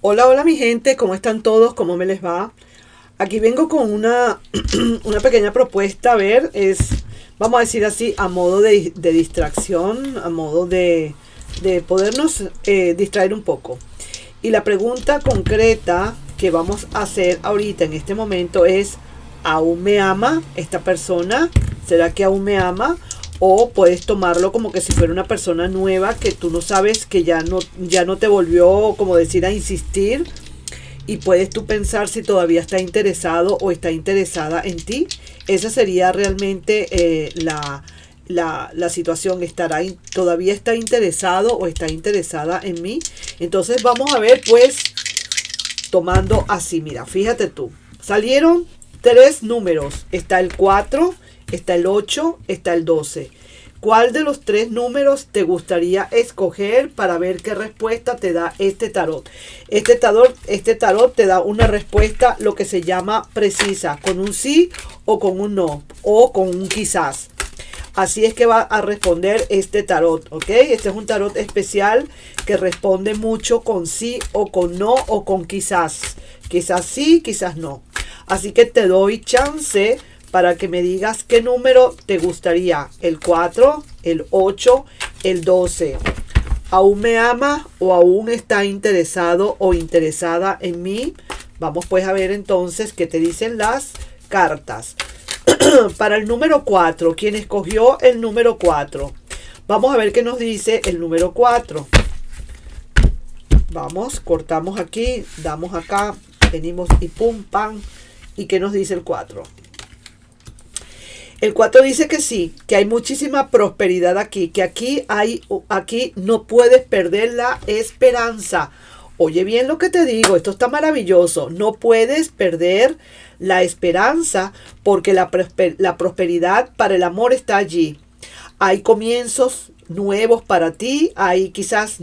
Hola, hola mi gente, ¿cómo están todos? ¿Cómo me les va? Aquí vengo con una, una pequeña propuesta, a ver, vamos a decir así, a modo de distracción, a modo de podernos distraer un poco. Y la pregunta concreta que vamos a hacer ahorita en este momento es, ¿aún me ama esta persona? ¿Será que aún me ama? O puedes tomarlo como que si fuera una persona nueva que tú no sabes, que ya no te volvió, como decir, a insistir. Y puedes tú pensar si todavía está interesado o está interesada en ti. Esa sería realmente la situación. ¿Todavía está interesado o está interesada en mí? Entonces vamos a ver, pues, tomando así. Mira, fíjate tú. Salieron tres números. Está el 4, está el 8, está el 12. ¿Cuál de los tres números te gustaría escoger para ver qué respuesta te da este tarot? Este tarot te da una respuesta, lo que se llama precisa, con un sí o con un no, o con un quizás. Así es que va a responder este tarot, ¿ok? Este es un tarot especial que responde mucho con sí o con no o con quizás. Quizás sí, quizás no. Así que te doy chance para que me digas qué número te gustaría. El 4, el 8, el 12. ¿Aún me ama o aún está interesado o interesada en mí? Vamos pues a ver entonces qué te dicen las cartas. Para el número 4, ¿quién escogió el número 4? Vamos a ver qué nos dice el número 4. Vamos, cortamos aquí, damos acá, venimos y pum, pam. ¿Y qué nos dice el 4? El 4 dice que sí, que hay muchísima prosperidad aquí, que aquí no puedes perder la esperanza. Oye bien lo que te digo, esto está maravilloso. No puedes perder la esperanza porque la prosperidad para el amor está allí. Hay comienzos nuevos para ti, hay quizás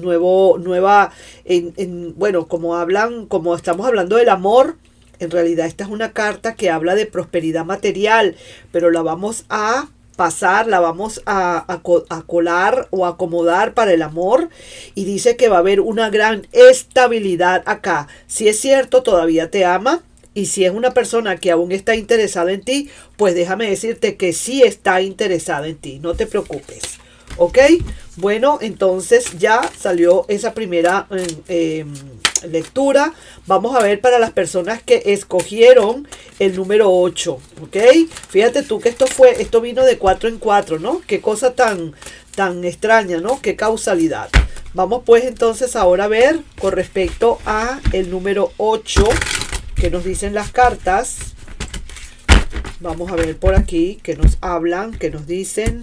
bueno, como estamos hablando del amor. En realidad esta es una carta que habla de prosperidad material, pero la vamos a pasar, la vamos a colar o acomodar para el amor, y dice que va a haber una gran estabilidad acá. Si es cierto, todavía te ama, y si es una persona que aún está interesada en ti, pues déjame decirte que sí está interesada en ti, no te preocupes. ¿Ok? Bueno, entonces ya salió esa primera lectura. Vamos a ver para las personas que escogieron el número 8. ¿Ok? Fíjate tú que esto vino de 4 en 4, ¿no? Qué cosa tan extraña, ¿no? Qué causalidad. Vamos pues entonces ahora a ver con respecto a el número 8 que nos dicen las cartas. Vamos a ver por aquí que nos hablan, que nos dicen.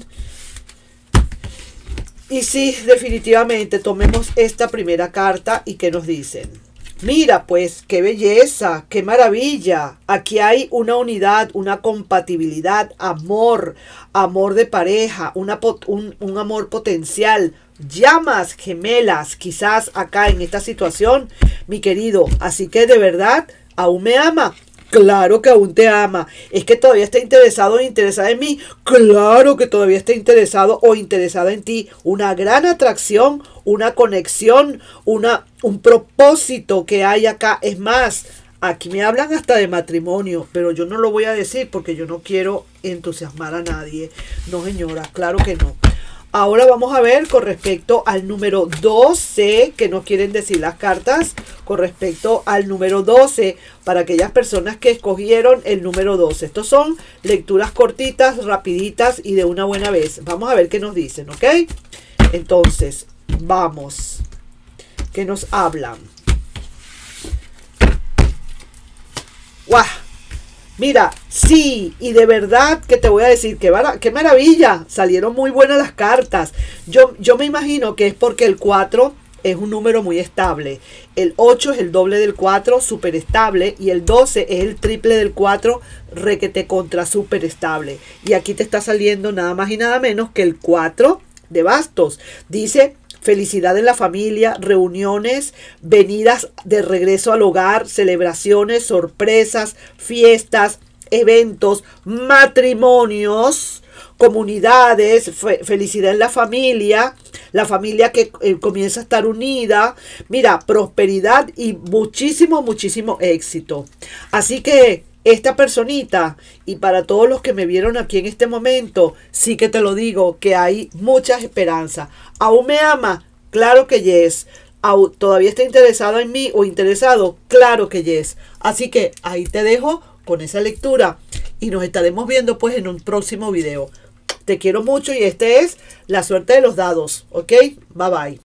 Y sí, definitivamente tomemos esta primera carta y ¿qué nos dicen? Mira pues, qué belleza, qué maravilla. Aquí hay una unidad, una compatibilidad, amor de pareja, un amor potencial, llamas gemelas quizás acá en esta situación, mi querido. Así que de verdad, ¿aún me ama? Claro que aún te ama. ¿Es que todavía está interesado o interesada en mí? Claro que todavía está interesado o interesada en ti. Una gran atracción, una conexión, un propósito que hay acá. Es más, aquí me hablan hasta de matrimonio, pero yo no lo voy a decir porque yo no quiero entusiasmar a nadie. No, señora, claro que no. Ahora vamos a ver con respecto al número 12, que nos quieren decir las cartas con respecto al número 12, para aquellas personas que escogieron el número 12. Estos son lecturas cortitas, rapiditas y de una buena vez. Vamos a ver qué nos dicen, ¿ok? Entonces, vamos. ¿Qué nos hablan? ¡Guau! Mira, sí, y de verdad que te voy a decir, qué maravilla, salieron muy buenas las cartas. Yo me imagino que es porque el 4 es un número muy estable. El 8 es el doble del 4, súper estable, y el 12 es el triple del 4, requete contra súper estable. Y aquí te está saliendo nada más y nada menos que el 4 de bastos. Dice: felicidad en la familia, reuniones, venidas de regreso al hogar, celebraciones, sorpresas, fiestas, eventos, matrimonios, comunidades, felicidad en la familia que comienza a estar unida, mira, prosperidad y muchísimo, muchísimo éxito. Así que esta personita, y para todos los que me vieron aquí en este momento, sí que te lo digo, que hay mucha esperanza. ¿Aún me ama? Claro que yes. ¿Todavía está interesado en mí o interesado? Claro que yes. Así que ahí te dejo con esa lectura y nos estaremos viendo pues en un próximo video. Te quiero mucho y este es La Suerte de los Dados, ¿ok? Bye bye.